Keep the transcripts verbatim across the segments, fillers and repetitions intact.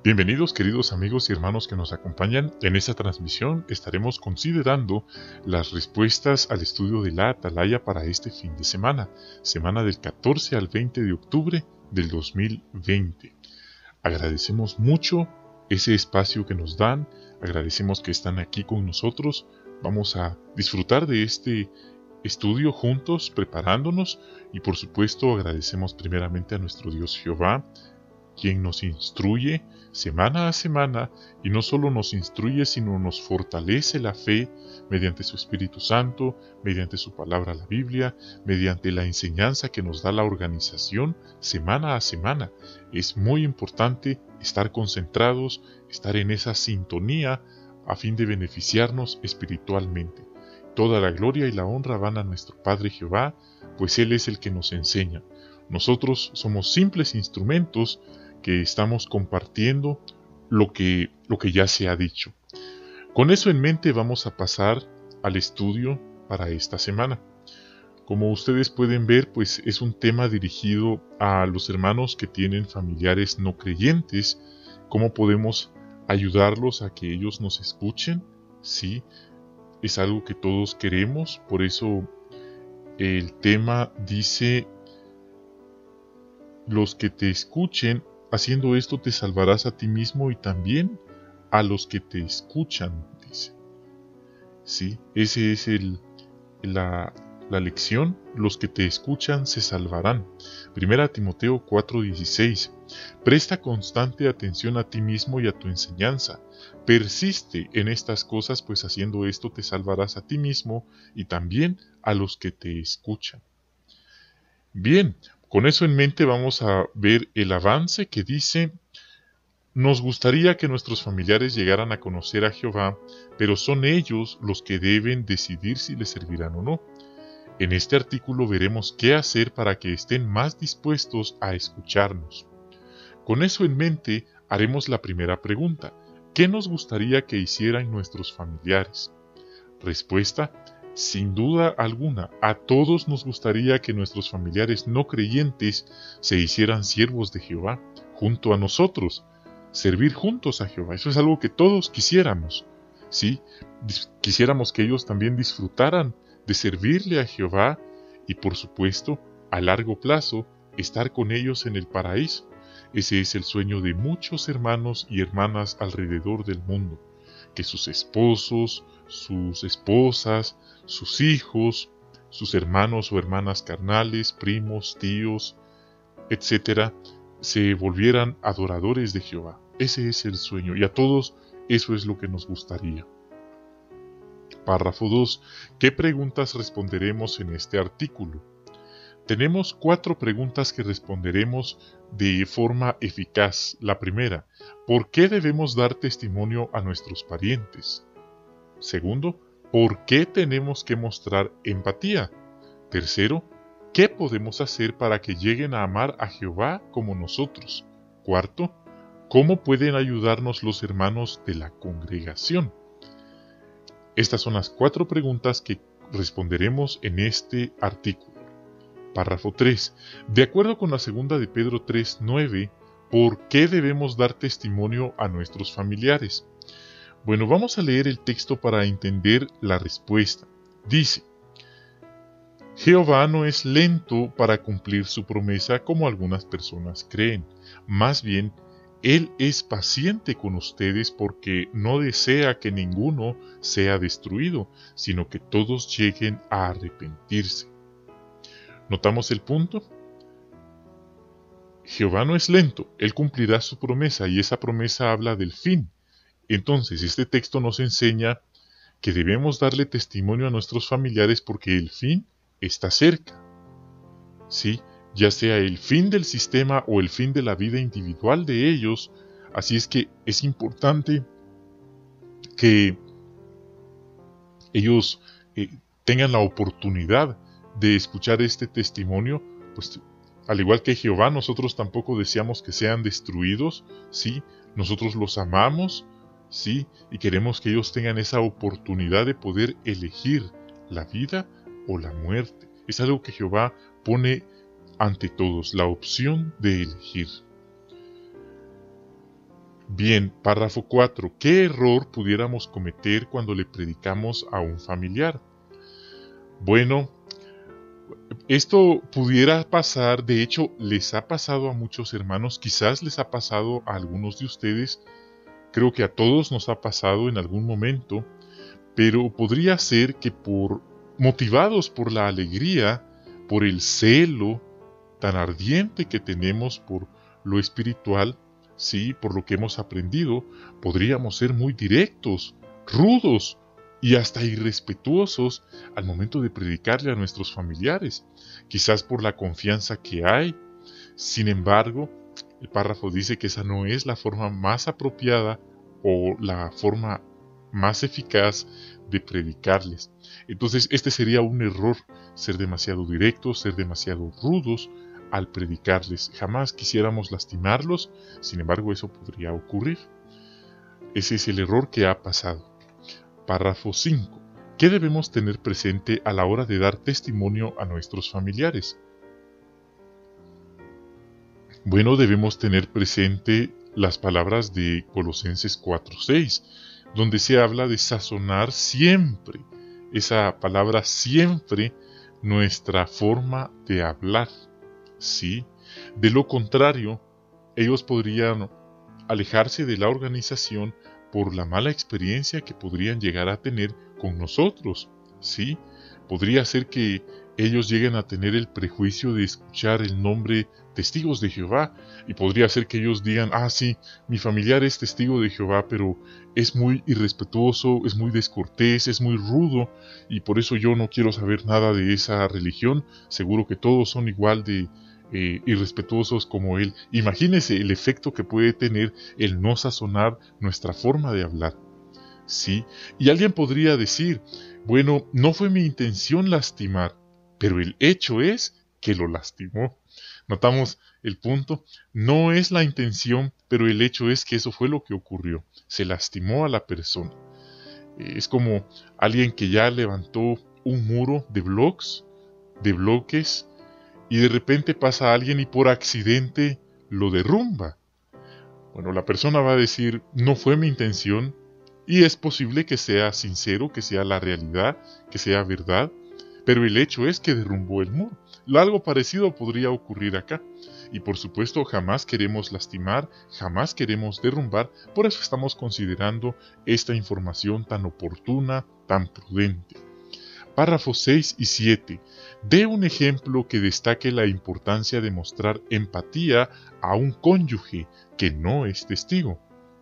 Bienvenidos queridos amigos y hermanos que nos acompañan. En esta transmisión estaremos considerando las respuestas al estudio de la Atalaya para este fin de semana, semana del catorce al veinte de octubre del dos mil veinte. Agradecemos mucho ese espacio que nos dan, agradecemos que están aquí con nosotros. Vamos a disfrutar de este estudio juntos, preparándonos, y por supuesto agradecemos primeramente a nuestro Dios Jehová, quien nos instruye semana a semana, y no solo nos instruye, sino nos fortalece la fe mediante su Espíritu Santo, mediante su palabra la Biblia, mediante la enseñanza que nos da la organización semana a semana. Es muy importante estar concentrados, estar en esa sintonía a fin de beneficiarnos espiritualmente. Toda la gloria y la honra van a nuestro Padre Jehová, pues Él es el que nos enseña. Nosotros somos simples instrumentos que estamos compartiendo lo que, lo que ya se ha dicho. Con eso en mente vamos a pasar al estudio para esta semana. Como ustedes pueden ver, pues es un tema dirigido a los hermanos que tienen familiares no creyentes. ¿Cómo podemos ayudarlos a que ellos nos escuchen? Sí, es algo que todos queremos, por eso el tema dice: los que te escuchen, haciendo esto te salvarás a ti mismo y también a los que te escuchan, dice. Sí, ese es el, la, la lección. Los que te escuchan se salvarán. Primera Timoteo cuatro dieciséis. Presta constante atención a ti mismo y a tu enseñanza. Persiste en estas cosas, pues haciendo esto te salvarás a ti mismo y también a los que te escuchan. Bien, con eso en mente vamos a ver el avance que dice: nos gustaría que nuestros familiares llegaran a conocer a Jehová, pero son ellos los que deben decidir si le servirán o no. En este artículo veremos qué hacer para que estén más dispuestos a escucharnos. Con eso en mente haremos la primera pregunta: ¿qué nos gustaría que hicieran nuestros familiares? Respuesta: sin duda alguna, a todos nos gustaría que nuestros familiares no creyentes se hicieran siervos de Jehová junto a nosotros, servir juntos a Jehová. Eso es algo que todos quisiéramos, ¿sí? Quisiéramos que ellos también disfrutaran de servirle a Jehová y, por supuesto, a largo plazo, estar con ellos en el paraíso. Ese es el sueño de muchos hermanos y hermanas alrededor del mundo, que sus esposos, sus esposas, sus hijos, sus hermanos o hermanas carnales, primos, tíos, etcétera, se volvieran adoradores de Jehová. Ese es el sueño, y a todos eso es lo que nos gustaría. Párrafo dos. ¿Qué preguntas responderemos en este artículo? Tenemos cuatro preguntas que responderemos de forma eficaz. La primera: ¿por qué debemos dar testimonio a nuestros parientes? Segundo: ¿por qué tenemos que mostrar empatía? Tercero: ¿qué podemos hacer para que lleguen a amar a Jehová como nosotros? Cuarto: ¿cómo pueden ayudarnos los hermanos de la congregación? Estas son las cuatro preguntas que responderemos en este artículo. Párrafo tres. De acuerdo con la segunda de Pedro tres nueve, ¿por qué debemos dar testimonio a nuestros familiares? Bueno, vamos a leer el texto para entender la respuesta. Dice: Jehová no es lento para cumplir su promesa como algunas personas creen. Más bien, Él es paciente con ustedes porque no desea que ninguno sea destruido, sino que todos lleguen a arrepentirse. ¿Notamos el punto? Jehová no es lento, Él cumplirá su promesa, y esa promesa habla del fin. Entonces, este texto nos enseña que debemos darle testimonio a nuestros familiares porque el fin está cerca. ¿Sí? Ya sea el fin del sistema o el fin de la vida individual de ellos. Así es que es importante que ellos eh, tengan la oportunidad de escuchar este testimonio, pues al igual que Jehová, nosotros tampoco deseamos que sean destruidos, ¿sí? Nosotros los amamos, ¿sí? Y queremos que ellos tengan esa oportunidad de poder elegir la vida o la muerte. Es algo que Jehová pone ante todos, la opción de elegir. Bien, párrafo cuatro. ¿Qué error pudiéramos cometer cuando le predicamos a un familiar? Bueno, esto pudiera pasar, de hecho, les ha pasado a muchos hermanos, quizás les ha pasado a algunos de ustedes, creo que a todos nos ha pasado en algún momento, pero podría ser que por motivados por la alegría, por el celo tan ardiente que tenemos por lo espiritual, sí, por lo que hemos aprendido, podríamos ser muy directos, rudos y hasta irrespetuosos al momento de predicarle a nuestros familiares, quizás por la confianza que hay. Sin embargo, el párrafo dice que esa no es la forma más apropiada o la forma más eficaz de predicarles. Entonces, este sería un error, ser demasiado directos, ser demasiado rudos al predicarles. Jamás quisiéramos lastimarlos, sin embargo, eso podría ocurrir. Ese es el error que ha pasado. Párrafo cinco. ¿Qué debemos tener presente a la hora de dar testimonio a nuestros familiares? Bueno, debemos tener presente las palabras de Colosenses cuatro seis, donde se habla de sazonar siempre, esa palabra siempre, nuestra forma de hablar. Sí, de lo contrario, ellos podrían alejarse de la organización por la mala experiencia que podrían llegar a tener con nosotros. Sí, podría ser que ellos lleguen a tener el prejuicio de escuchar el nombre Testigos de Jehová, y podría ser que ellos digan, ah sí, mi familiar es testigo de Jehová, pero es muy irrespetuoso, es muy descortés, es muy rudo, y por eso yo no quiero saber nada de esa religión, seguro que todos son igual de eh, irrespetuosos como él. Imagínese el efecto que puede tener el no sazonar nuestra forma de hablar. Sí, y alguien podría decir, bueno, no fue mi intención lastimar, pero el hecho es que lo lastimó. Notamos el punto, no es la intención, pero el hecho es que eso fue lo que ocurrió, se lastimó a la persona. Es como alguien que ya levantó un muro de bloques, de bloques, y de repente pasa alguien y por accidente lo derrumba. Bueno, la persona va a decir, no fue mi intención, y es posible que sea sincero, que sea la realidad, que sea verdad, pero el hecho es que derrumbó el muro. Algo parecido podría ocurrir acá. Y por supuesto jamás queremos lastimar, jamás queremos derrumbar, por eso estamos considerando esta información tan oportuna, tan prudente. Párrafos seis y siete. Dé un ejemplo que destaque la importancia de mostrar empatía a un cónyuge que no es testigo.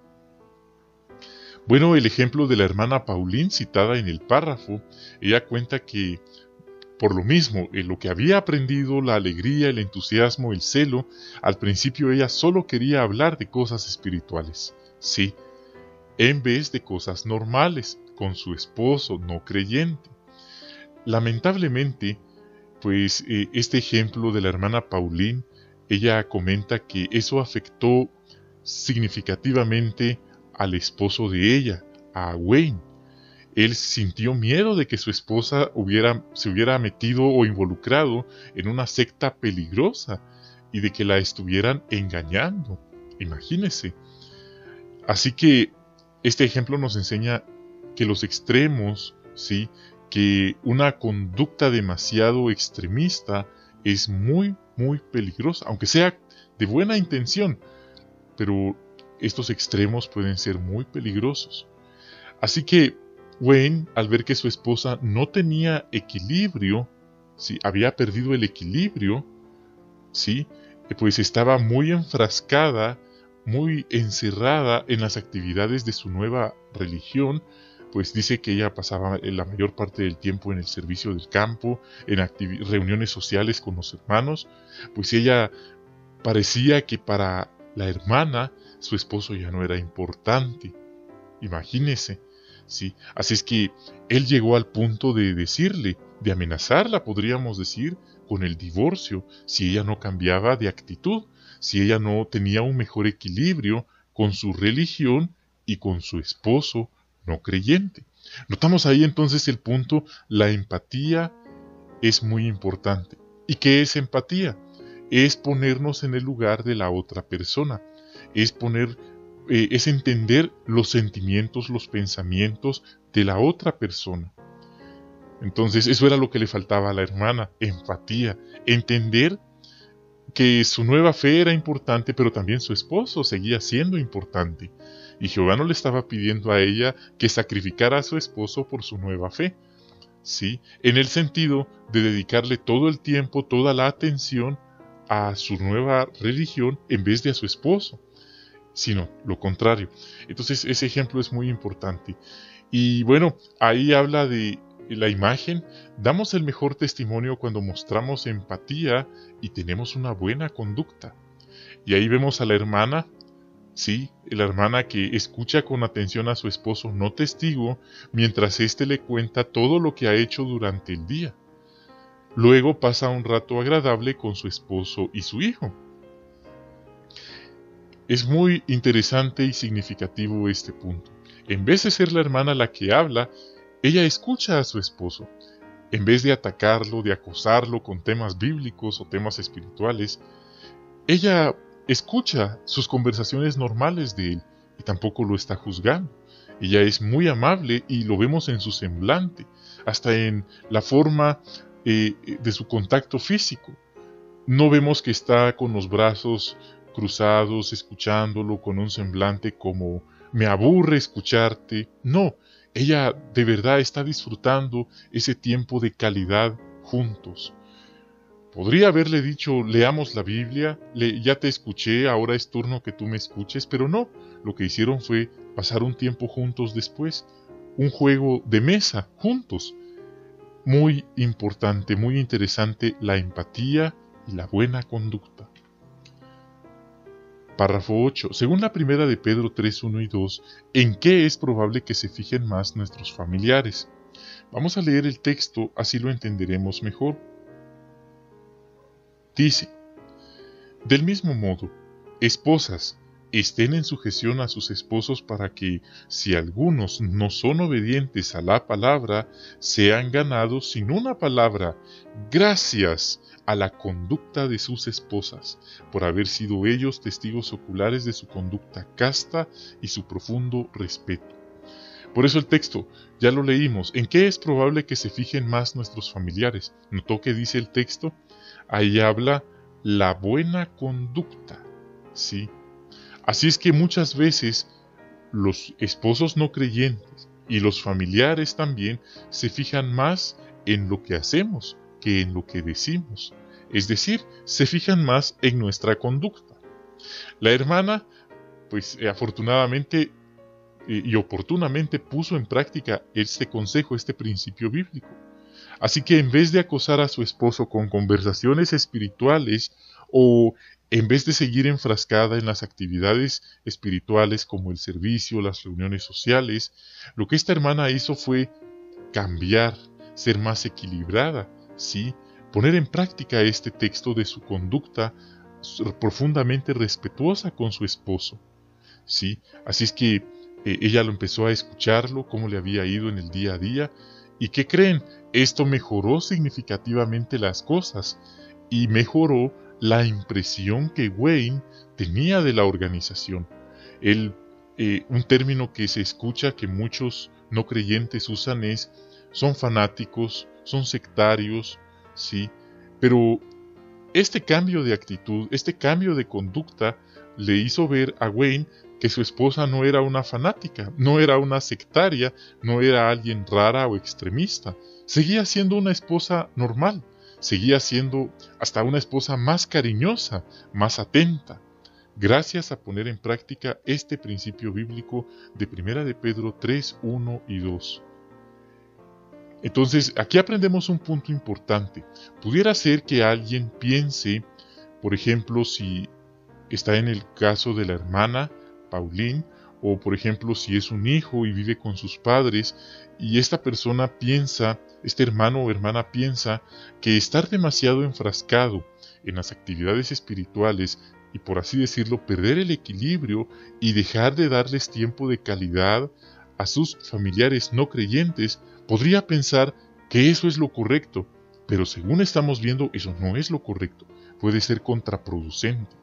Bueno, el ejemplo de la hermana Pauline citada en el párrafo, ella cuenta que por lo mismo, en lo que había aprendido, la alegría, el entusiasmo, el celo, al principio ella solo quería hablar de cosas espirituales, sí, en vez de cosas normales, con su esposo no creyente. Lamentablemente, pues eh, este ejemplo de la hermana Pauline, ella comenta que eso afectó significativamente al esposo de ella, a Wayne. Él sintió miedo de que su esposa hubiera, se hubiera metido o involucrado en una secta peligrosa y de que la estuvieran engañando. Imagínese. Así que este ejemplo nos enseña que los extremos, ¿sí?, que una conducta demasiado extremista es muy, muy peligrosa, aunque sea de buena intención, pero estos extremos pueden ser muy peligrosos. Así que Wayne, al ver que su esposa no tenía equilibrio, ¿sí?, había perdido el equilibrio, ¿sí?, pues estaba muy enfrascada, muy encerrada en las actividades de su nueva religión, pues dice que ella pasaba la mayor parte del tiempo en el servicio del campo, en reuniones sociales con los hermanos, pues ella parecía que para la hermana su esposo ya no era importante. Imagínese. Sí, así es que él llegó al punto de decirle, de amenazarla, podríamos decir, con el divorcio, si ella no cambiaba de actitud, si ella no tenía un mejor equilibrio con su religión y con su esposo no creyente. Notamos ahí entonces el punto, la empatía es muy importante. ¿Y qué es empatía? Es ponernos en el lugar de la otra persona, es poner eh, es entender los sentimientos, los pensamientos de la otra persona. Entonces eso era lo que le faltaba a la hermana, empatía, entender que su nueva fe era importante, pero también su esposo seguía siendo importante. Y Jehová no le estaba pidiendo a ella que sacrificara a su esposo por su nueva fe, ¿sí? En el sentido de dedicarle todo el tiempo, toda la atención a su nueva religión en vez de a su esposo, sino lo contrario. Entonces ese ejemplo es muy importante. Y bueno, ahí habla de la imagen. Damos el mejor testimonio cuando mostramos empatía y tenemos una buena conducta. Y ahí vemos a la hermana, sí, la hermana que escucha con atención a su esposo no testigo, mientras éste le cuenta todo lo que ha hecho durante el día. Luego pasa un rato agradable con su esposo y su hijo. Es muy interesante y significativo este punto. En vez de ser la hermana la que habla, ella escucha a su esposo. En vez de atacarlo, de acosarlo con temas bíblicos o temas espirituales, ella escucha sus conversaciones normales de él y tampoco lo está juzgando. Ella es muy amable y lo vemos en su semblante, hasta en la forma eh, de su contacto físico. No vemos que está con los brazos cruzados, escuchándolo con un semblante como me aburre escucharte. No, ella de verdad está disfrutando ese tiempo de calidad juntos. Podría haberle dicho, leamos la Biblia, le, ya te escuché, ahora es turno que tú me escuches, pero no, lo que hicieron fue pasar un tiempo juntos después, un juego de mesa juntos. Muy importante, muy interesante la empatía y la buena conducta. Párrafo ocho. Según la primera de Pedro tres, uno y dos, ¿en qué es probable que se fijen más nuestros familiares? Vamos a leer el texto, así lo entenderemos mejor. Dice, del mismo modo, esposas, estén en sujeción a sus esposos para que, si algunos no son obedientes a la palabra, sean ganados sin una palabra, gracias a la conducta de sus esposas, por haber sido ellos testigos oculares de su conducta casta y su profundo respeto. Por eso el texto, ya lo leímos, ¿en qué es probable que se fijen más nuestros familiares? ¿Notó que dice el texto? Ahí habla la buena conducta, ¿sí? Así es que muchas veces los esposos no creyentes y los familiares también se fijan más en lo que hacemos que en lo que decimos. Es decir, se fijan más en nuestra conducta. La hermana, pues eh, afortunadamente eh, y oportunamente puso en práctica este consejo, este principio bíblico. Así que en vez de acosar a su esposo con conversaciones espirituales o en vez de seguir enfrascada en las actividades espirituales como el servicio, las reuniones sociales, lo que esta hermana hizo fue cambiar, ser más equilibrada, ¿sí? Poner en práctica este texto de su conducta profundamente respetuosa con su esposo, ¿sí? Así es que eh, ella lo empezó a escucharlo, cómo le había ido en el día a día, y ¿qué creen? Esto mejoró significativamente las cosas y mejoró la impresión que Wayne tenía de la organización. Él, eh, un término que se escucha que muchos no creyentes usan es, son fanáticos, son sectarios, sí, pero este cambio de actitud, este cambio de conducta le hizo ver a Wayne que su esposa no era una fanática, no era una sectaria, no era alguien rara o extremista, seguía siendo una esposa normal. Seguía siendo hasta una esposa más cariñosa, más atenta, gracias a poner en práctica este principio bíblico de primera de Pedro tres, uno y dos. Entonces, aquí aprendemos un punto importante. Pudiera ser que alguien piense, por ejemplo, si está en el caso de la hermana Pauline, o por ejemplo, si es un hijo y vive con sus padres, y esta persona piensa, este hermano o hermana piensa que estar demasiado enfrascado en las actividades espirituales y por así decirlo perder el equilibrio y dejar de darles tiempo de calidad a sus familiares no creyentes, podría pensar que eso es lo correcto, pero según estamos viendo eso no es lo correcto, puede ser contraproducente.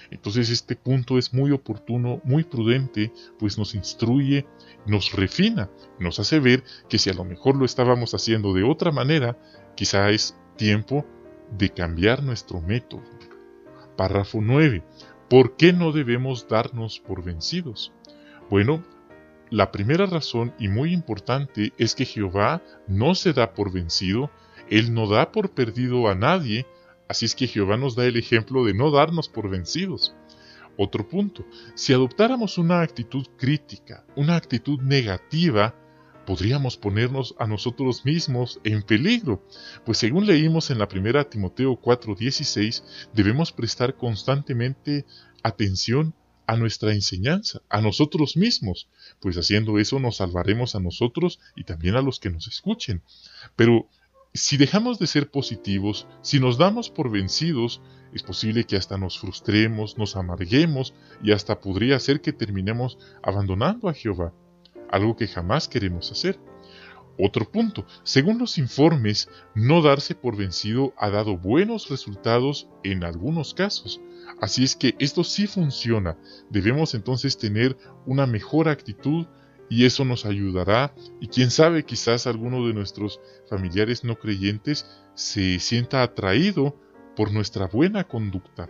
Entonces este punto es muy oportuno, muy prudente, pues nos instruye, nos refina, nos hace ver que si a lo mejor lo estábamos haciendo de otra manera, quizá es tiempo de cambiar nuestro método. Párrafo nueve. ¿Por qué no debemos darnos por vencidos? Bueno, la primera razón y muy importante es que Jehová no se da por vencido, Él no da por perdido a nadie, así es que Jehová nos da el ejemplo de no darnos por vencidos. Otro punto, si adoptáramos una actitud crítica, una actitud negativa, podríamos ponernos a nosotros mismos en peligro, pues según leímos en la primera Timoteo cuatro dieciséis, debemos prestar constantemente atención a nuestra enseñanza, a nosotros mismos, pues haciendo eso nos salvaremos a nosotros y también a los que nos escuchen. Pero si dejamos de ser positivos, si nos damos por vencidos, es posible que hasta nos frustremos, nos amarguemos y hasta podría ser que terminemos abandonando a Jehová, algo que jamás queremos hacer. Otro punto, según los informes, no darse por vencido ha dado buenos resultados en algunos casos. Así es que esto sí funciona. Debemos entonces tener una mejor actitud y eso nos ayudará. Y quién sabe, quizás alguno de nuestros familiares no creyentes se sienta atraído por nuestra buena conducta.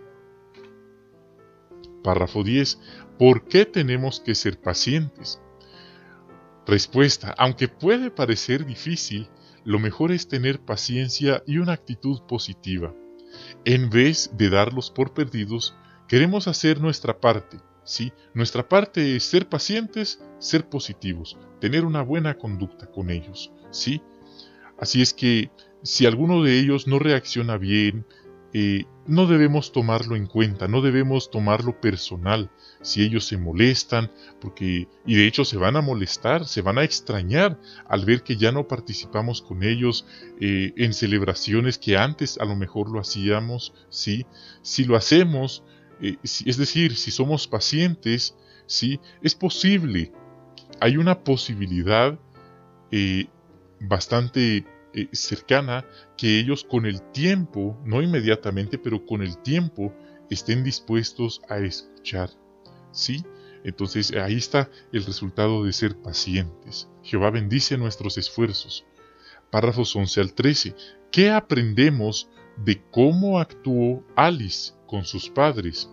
Párrafo diez. ¿Por qué tenemos que ser pacientes? Respuesta, aunque puede parecer difícil, lo mejor es tener paciencia y una actitud positiva. En vez de darlos por perdidos, queremos hacer nuestra parte, ¿sí? Nuestra parte es ser pacientes, ser positivos, tener una buena conducta con ellos, ¿sí? Así es que, si alguno de ellos no reacciona bien, eh, no debemos tomarlo en cuenta, no debemos tomarlo personal. Si ellos se molestan, porque y de hecho se van a molestar, se van a extrañar al ver que ya no participamos con ellos eh, en celebraciones que antes a lo mejor lo hacíamos, ¿sí? Si lo hacemos, eh, si, es decir, si somos pacientes, ¿sí? Es posible, hay una posibilidad eh, bastante eh, cercana que ellos con el tiempo, no inmediatamente, pero con el tiempo estén dispuestos a escuchar. ¿Sí? Entonces ahí está el resultado de ser pacientes. Jehová bendice nuestros esfuerzos. Párrafos once al trece. ¿Qué aprendemos de cómo actuó Alice con sus padres?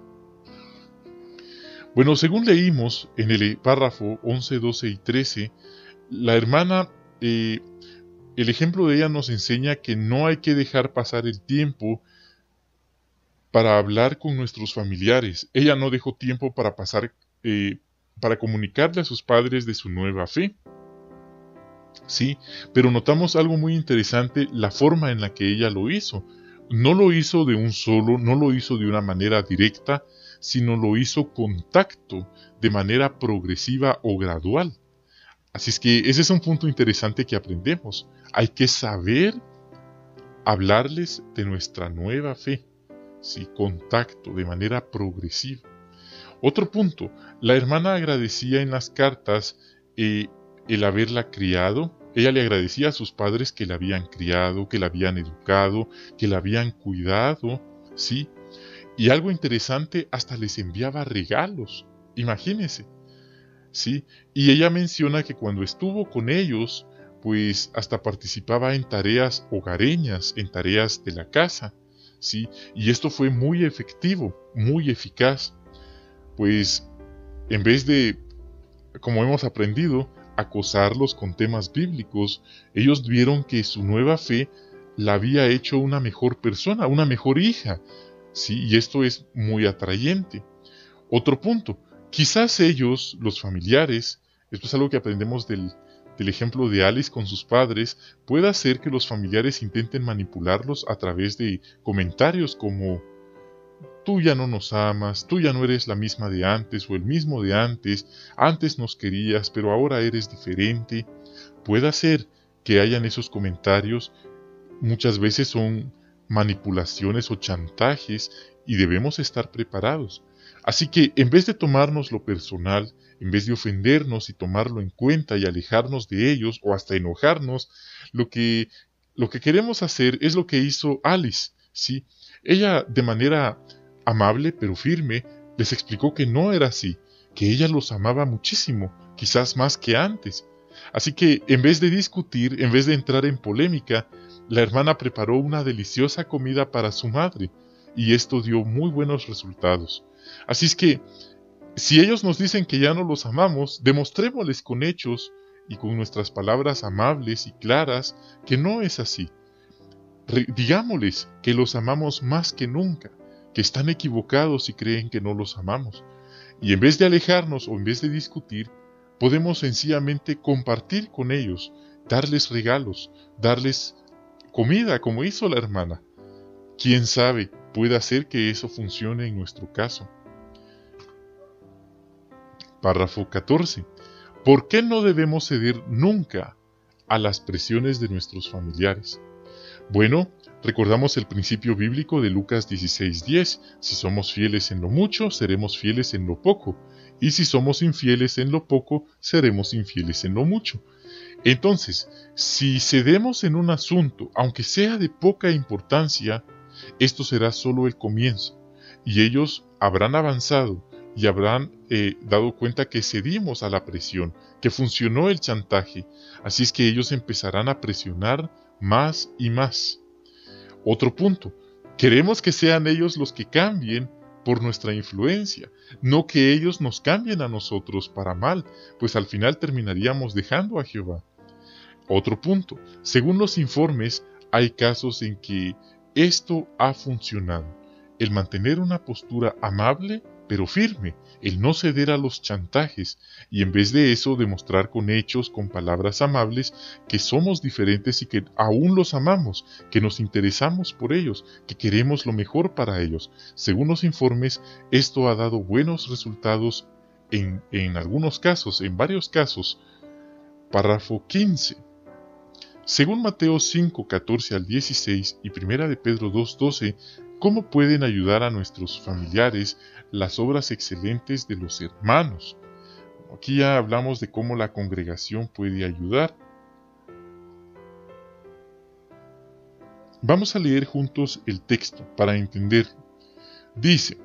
Bueno, según leímos en el párrafo once, doce y trece, la hermana, eh, el ejemplo de ella nos enseña que no hay que dejar pasar el tiempo para hablar con nuestros familiares. Ella no dejó tiempo para pasar, eh, para comunicarle a sus padres de su nueva fe. Sí, pero notamos algo muy interesante, la forma en la que ella lo hizo. No lo hizo de un solo, no lo hizo de una manera directa, sino lo hizo con tacto, de manera progresiva o gradual. Así es que ese es un punto interesante que aprendemos. Hay que saber hablarles de nuestra nueva fe. Sí, contacto de manera progresiva. Otro punto, la hermana agradecía en las cartas eh, el haberla criado. Ella le agradecía a sus padres que la habían criado, que la habían educado, que la habían cuidado, ¿sí? Y algo interesante, hasta les enviaba regalos, imagínense, ¿sí? Y ella menciona que cuando estuvo con ellos, pues hasta participaba en tareas hogareñas, en tareas de la casa, ¿sí? Y esto fue muy efectivo, muy eficaz, pues en vez de, como hemos aprendido, acosarlos con temas bíblicos, ellos vieron que su nueva fe la había hecho una mejor persona, una mejor hija, ¿sí? Y esto es muy atrayente. Otro punto, quizás ellos, los familiares, esto es algo que aprendemos del, del ejemplo de Alice con sus padres, puede hacer que los familiares intenten manipularlos a través de comentarios como: tú ya no nos amas, tú ya no eres la misma de antes o el mismo de antes, antes nos querías, pero ahora eres diferente. Puede ser que hayan esos comentarios, muchas veces son manipulaciones o chantajes y debemos estar preparados. Así que en vez de tomarnos lo personal, en vez de ofendernos y tomarlo en cuenta y alejarnos de ellos o hasta enojarnos, lo que, lo que queremos hacer es lo que hizo Alice, ¿sí? Ella de manera amable pero firme Les explicó que no era así, que ella los amaba muchísimo, quizás más que antes. Así que, en vez de discutir, en vez de entrar en polémica, la hermana preparó una deliciosa comida para su madre, y esto dio muy buenos resultados. Así es que, si ellos nos dicen que ya no los amamos, demostrémosles con hechos y con nuestras palabras amables y claras que no es así. Re- digámosles que los amamos más que nunca, que están equivocados si creen que no los amamos. Y en vez de alejarnos o en vez de discutir, podemos sencillamente compartir con ellos, darles regalos, darles comida como hizo la hermana. Quién sabe, puede hacer que eso funcione en nuestro caso. Párrafo catorce. ¿Por qué no debemos ceder nunca a las presiones de nuestros familiares? Bueno, recordamos el principio bíblico de Lucas dieciséis diez. Si somos fieles en lo mucho, seremos fieles en lo poco. Y si somos infieles en lo poco, seremos infieles en lo mucho. Entonces, si cedemos en un asunto, aunque sea de poca importancia, esto será solo el comienzo. Y ellos habrán avanzado y habrán eh, dado cuenta que cedimos a la presión, que funcionó el chantaje. Así es que ellos empezarán a presionar más y más. Otro punto, queremos que sean ellos los que cambien por nuestra influencia, no que ellos nos cambien a nosotros para mal, pues al final terminaríamos dejando a Jehová. Otro punto, según los informes, hay casos en que esto ha funcionado, el mantener una postura amable pero firme, el no ceder a los chantajes, y en vez de eso demostrar con hechos, con palabras amables, que somos diferentes y que aún los amamos, que nos interesamos por ellos, que queremos lo mejor para ellos. Según los informes, esto ha dado buenos resultados en, en algunos casos, en varios casos. Párrafo quince. Según Mateo cinco, catorce al dieciséis y Primera de Pedro dos, doce, ¿cómo pueden ayudar a nuestros familiares las obras excelentes de los hermanos? Aquí ya hablamos de cómo la congregación puede ayudar. Vamos a leer juntos el texto para entender. Dice: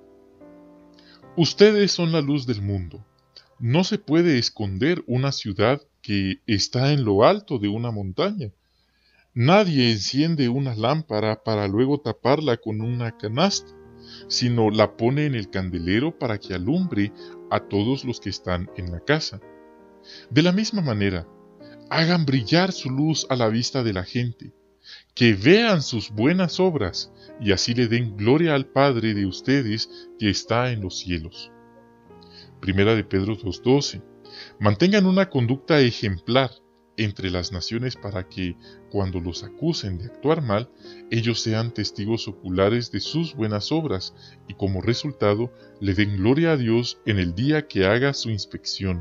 ustedes son la luz del mundo. No se puede esconder una ciudad que está en lo alto de una montaña. Nadie enciende una lámpara para luego taparla con una canasta, sino la pone en el candelero para que alumbre a todos los que están en la casa. De la misma manera, hagan brillar su luz a la vista de la gente, que vean sus buenas obras y así le den gloria al Padre de ustedes que está en los cielos. Primera de Pedro dos doce. Mantengan una conducta ejemplar entre las naciones para que, cuando los acusen de actuar mal, ellos sean testigos oculares de sus buenas obras y como resultado le den gloria a Dios en el día que haga su inspección.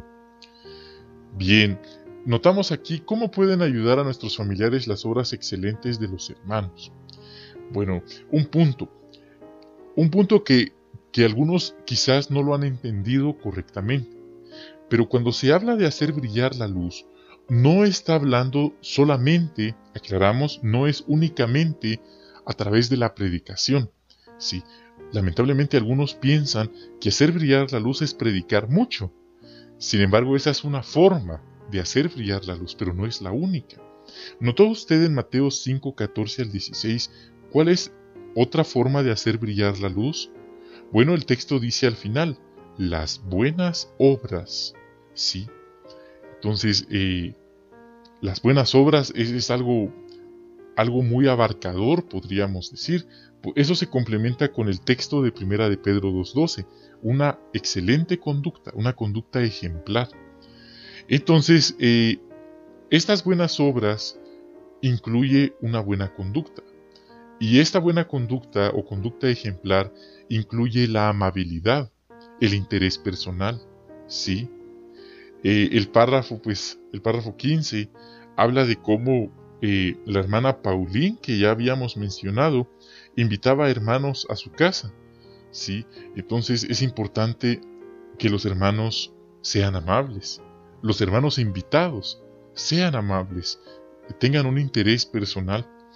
Bien, notamos aquí cómo pueden ayudar a nuestros familiares las obras excelentes de los hermanos. Bueno, un punto, un punto que, que algunos quizás no lo han entendido correctamente, pero cuando se habla de hacer brillar la luz, no está hablando solamente, aclaramos, no es únicamente a través de la predicación. Sí, lamentablemente algunos piensan que hacer brillar la luz es predicar mucho. Sin embargo, esa es una forma de hacer brillar la luz, pero no es la única. ¿Notó usted en Mateo cinco, catorce al dieciséis cuál es otra forma de hacer brillar la luz? Bueno, el texto dice al final, las buenas obras. Sí. Entonces, eh, las buenas obras es, es algo, algo muy abarcador, podríamos decir. Eso se complementa con el texto de Primera de Pedro dos doce, una excelente conducta, una conducta ejemplar. Entonces, eh, estas buenas obras incluye una buena conducta. Y esta buena conducta o conducta ejemplar incluye la amabilidad, el interés personal, ¿sí? Eh, el párrafo, pues, el párrafo quince habla de cómo eh, la hermana Pauline, que ya habíamos mencionado, invitaba a hermanos a su casa, ¿sí? Entonces es importante que los hermanos sean amables, los hermanos invitados sean amables, tengan un interés personal.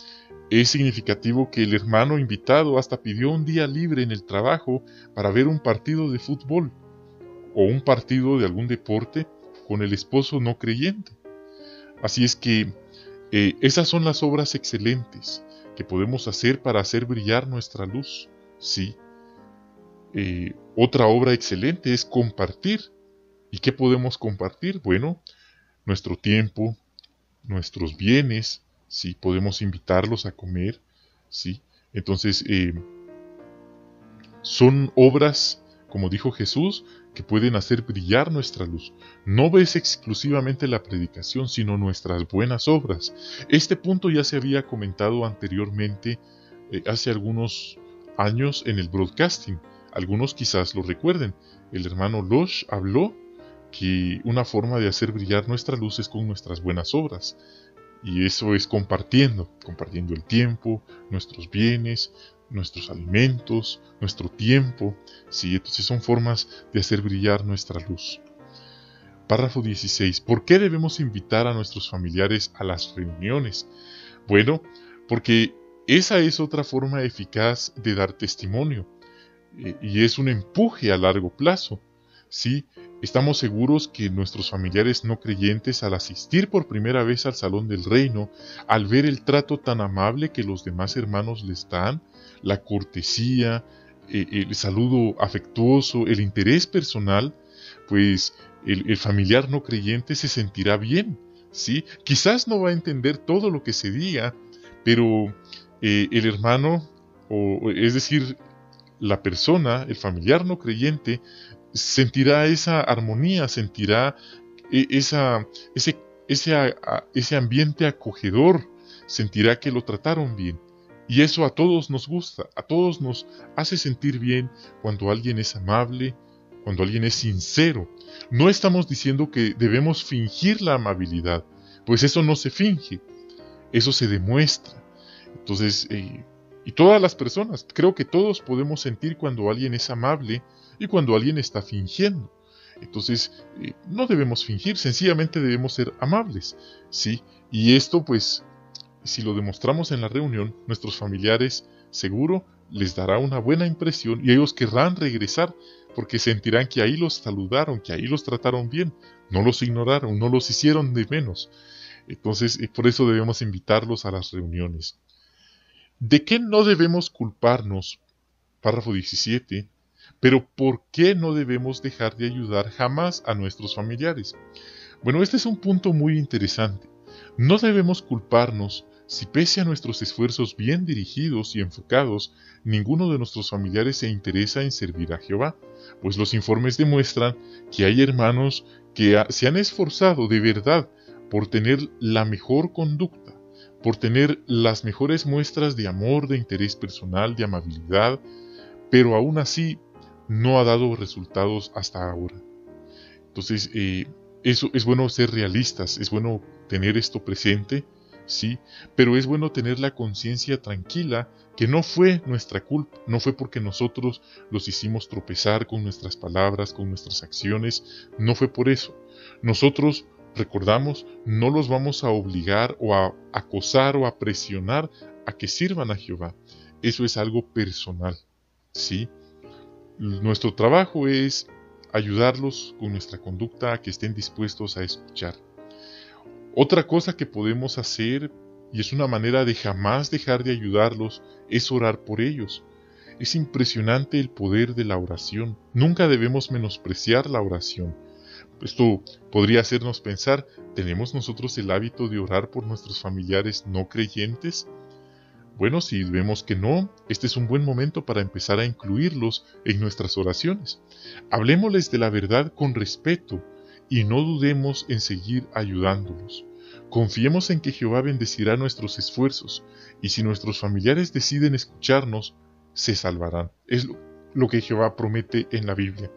Es significativo que el hermano invitado hasta pidió un día libre en el trabajo para ver un partido de fútbol o un partido de algún deporte con el esposo no creyente. Así es que eh, esas son las obras excelentes que podemos hacer para hacer brillar nuestra luz. Sí. Eh, otra obra excelente es compartir. ¿Y qué podemos compartir? Bueno, nuestro tiempo, nuestros bienes, sí, podemos invitarlos a comer, sí. Entonces, eh, son obras, como dijo Jesús, que pueden hacer brillar nuestra luz. No ves exclusivamente la predicación, sino nuestras buenas obras. Este punto ya se había comentado anteriormente, eh, hace algunos años en el broadcasting. Algunos quizás lo recuerden. El hermano Losh habló que una forma de hacer brillar nuestra luz es con nuestras buenas obras. Y eso es compartiendo, compartiendo el tiempo, nuestros bienes, nuestros alimentos, nuestro tiempo. Sí, entonces son formas de hacer brillar nuestra luz. Párrafo dieciséis. ¿Por qué debemos invitar a nuestros familiares a las reuniones? Bueno, porque esa es otra forma eficaz de dar testimonio. Eh, y es un empuje a largo plazo. Sí, estamos seguros que nuestros familiares no creyentes, al asistir por primera vez al Salón del Reino, al ver el trato tan amable que los demás hermanos les dan, la cortesía, eh, el saludo afectuoso, el interés personal, pues el, el familiar no creyente se sentirá bien, ¿sí? Quizás no va a entender todo lo que se diga, pero eh, el hermano, o es decir, la persona, el familiar no creyente, sentirá esa armonía, sentirá esa, ese, ese, ese ambiente acogedor, sentirá que lo trataron bien. Y eso a todos nos gusta, a todos nos hace sentir bien cuando alguien es amable, cuando alguien es sincero. No estamos diciendo que debemos fingir la amabilidad, pues eso no se finge, eso se demuestra. Entonces, eh, y todas las personas, creo que todos podemos sentir cuando alguien es amable y cuando alguien está fingiendo. Entonces, eh, no debemos fingir, sencillamente debemos ser amables, ¿sí? Y esto, pues, si lo demostramos en la reunión, nuestros familiares, seguro, les dará una buena impresión y ellos querrán regresar porque sentirán que ahí los saludaron, que ahí los trataron bien, no los ignoraron, no los hicieron de menos. Entonces, eh, por eso debemos invitarlos a las reuniones. ¿De qué no debemos culparnos? Párrafo diecisiete. Pero ¿por qué no debemos dejar de ayudar jamás a nuestros familiares? Bueno, este es un punto muy interesante. No debemos culparnos si pese a nuestros esfuerzos bien dirigidos y enfocados, ninguno de nuestros familiares se interesa en servir a Jehová, pues los informes demuestran que hay hermanos que se han esforzado de verdad por tener la mejor conducta, por tener las mejores muestras de amor, de interés personal, de amabilidad, pero aún así no ha dado resultados hasta ahora. Entonces, eh, eso es bueno ser realistas, es bueno tener esto presente, sí, pero es bueno tener la conciencia tranquila que no fue nuestra culpa, no fue porque nosotros los hicimos tropezar con nuestras palabras, con nuestras acciones, no fue por eso. Nosotros, recordamos, no los vamos a obligar o a acosar o a presionar a que sirvan a Jehová. Eso es algo personal, sí. Nuestro trabajo es ayudarlos con nuestra conducta a que estén dispuestos a escuchar. Otra cosa que podemos hacer, y es una manera de jamás dejar de ayudarlos, es orar por ellos. Es impresionante el poder de la oración. Nunca debemos menospreciar la oración. Esto podría hacernos pensar, ¿tenemos nosotros el hábito de orar por nuestros familiares no creyentes? Bueno, si vemos que no, este es un buen momento para empezar a incluirlos en nuestras oraciones. Hablemosles de la verdad con respeto y no dudemos en seguir ayudándolos. Confiemos en que Jehová bendecirá nuestros esfuerzos y si nuestros familiares deciden escucharnos, se salvarán. Es lo, lo que Jehová promete en la Biblia.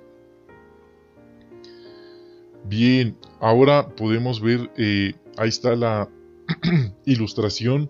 Bien, ahora podemos ver, eh, ahí está la ilustración.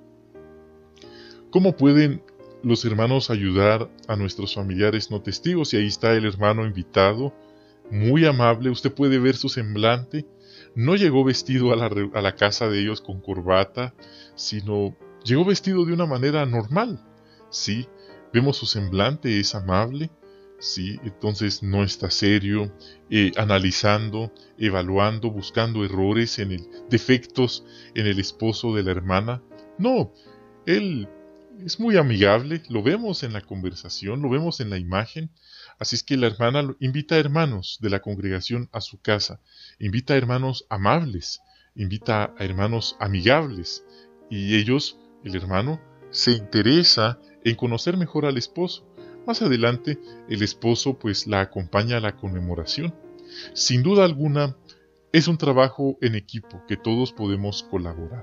¿Cómo pueden los hermanos ayudar a nuestros familiares no testigos? Y ahí está el hermano invitado, muy amable, usted puede ver su semblante. No llegó vestido a la, a la casa de ellos con corbata, sino llegó vestido de una manera normal, ¿sí? Vemos su semblante, es amable, ¿sí? Entonces no está serio, eh, analizando, evaluando, buscando errores, en el, defectos en el esposo de la hermana. No, él es muy amigable, lo vemos en la conversación, lo vemos en la imagen. Así es que la hermana invita a hermanos de la congregación a su casa, invita a hermanos amables, invita a hermanos amigables, y ellos, el hermano, se interesa en conocer mejor al esposo. Más adelante, el esposo pues la acompaña a la conmemoración. Sin duda alguna, es un trabajo en equipo que todos podemos colaborar.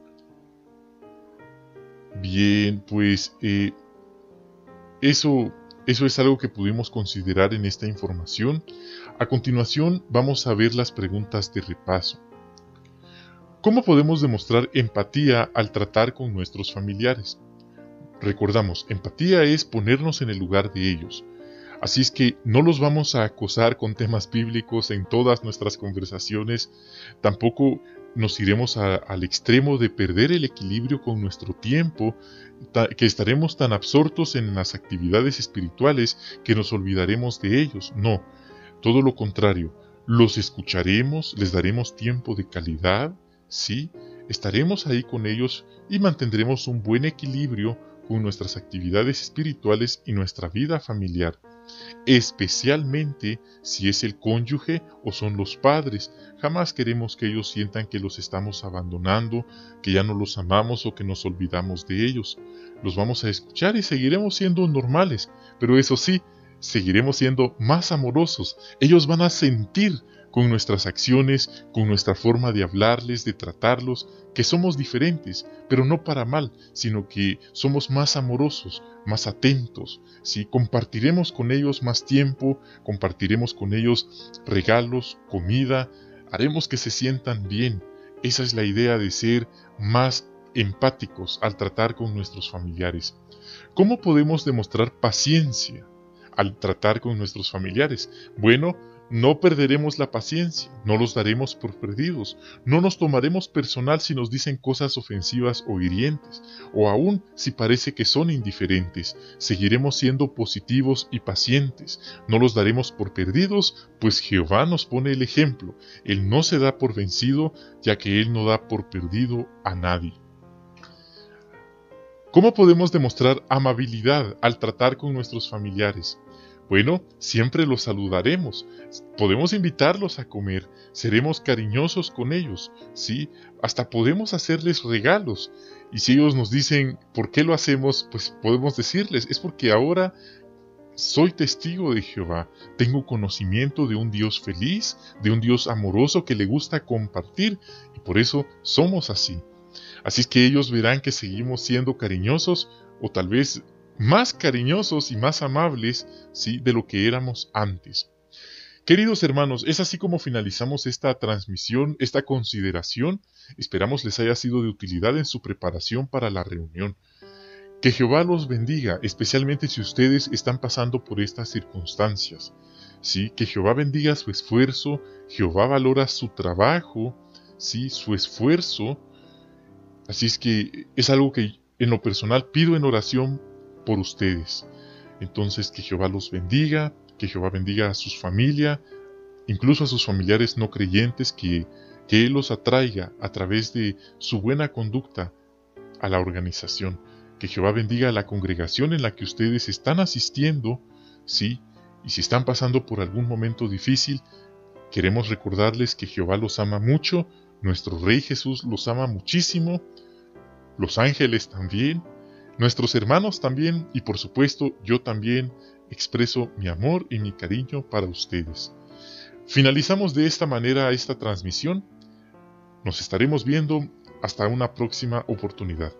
Bien, pues eh, eso, eso es algo que pudimos considerar en esta información. A continuación vamos a ver las preguntas de repaso. ¿Cómo podemos demostrar empatía al tratar con nuestros familiares? Recordamos, empatía es ponernos en el lugar de ellos. Así es que no los vamos a acosar con temas bíblicos en todas nuestras conversaciones. Tampoco nos iremos a, al extremo de perder el equilibrio con nuestro tiempo, ta, que estaremos tan absortos en las actividades espirituales que nos olvidaremos de ellos. No, todo lo contrario, los escucharemos, les daremos tiempo de calidad, sí, estaremos ahí con ellos y mantendremos un buen equilibrio con nuestras actividades espirituales y nuestra vida familiar, especialmente si es el cónyuge o son los padres. Jamás queremos que ellos sientan que los estamos abandonando, que ya no los amamos o que nos olvidamos de ellos. Los vamos a escuchar y seguiremos siendo normales, pero eso sí, seguiremos siendo más amorosos. Ellos van a sentir con nuestras acciones, con nuestra forma de hablarles, de tratarlos, que somos diferentes, pero no para mal, sino que somos más amorosos, más atentos, ¿sí? Compartiremos con ellos más tiempo, compartiremos con ellos regalos, comida, haremos que se sientan bien. Esa es la idea de ser más empáticos al tratar con nuestros familiares. ¿Cómo podemos demostrar paciencia al tratar con nuestros familiares? Bueno, no perderemos la paciencia, no los daremos por perdidos, no nos tomaremos personal si nos dicen cosas ofensivas o hirientes, o aún si parece que son indiferentes, seguiremos siendo positivos y pacientes, no los daremos por perdidos, pues Jehová nos pone el ejemplo, Él no se da por vencido, ya que Él no da por perdido a nadie. ¿Cómo podemos demostrar amabilidad al tratar con nuestros familiares? Bueno, siempre los saludaremos, podemos invitarlos a comer, seremos cariñosos con ellos, ¿sí? Hasta podemos hacerles regalos. Y si ellos nos dicen ¿por qué lo hacemos? Pues podemos decirles, es porque ahora soy testigo de Jehová, tengo conocimiento de un Dios feliz, de un Dios amoroso que le gusta compartir, y por eso somos así. Así es que ellos verán que seguimos siendo cariñosos, o tal vez más cariñosos y más amables, ¿sí?, de lo que éramos antes. Queridos hermanos, es así como finalizamos esta transmisión, esta consideración. Esperamos les haya sido de utilidad en su preparación para la reunión. Que Jehová los bendiga, especialmente si ustedes están pasando por estas circunstancias. ¿Sí? Que Jehová bendiga su esfuerzo, Jehová valora su trabajo, ¿sí?, su esfuerzo. Así es que es algo que en lo personal pido en oración por ustedes. Entonces que Jehová los bendiga, que Jehová bendiga a sus familias, incluso a sus familiares no creyentes, que, que Él los atraiga a través de su buena conducta a la organización. Que Jehová bendiga a la congregación en la que ustedes están asistiendo, sí, y si están pasando por algún momento difícil, queremos recordarles que Jehová los ama mucho, nuestro Rey Jesús los ama muchísimo, los ángeles también, nuestros hermanos también, y por supuesto yo también expreso mi amor y mi cariño para ustedes. Finalizamos de esta manera esta transmisión. Nos estaremos viendo hasta una próxima oportunidad.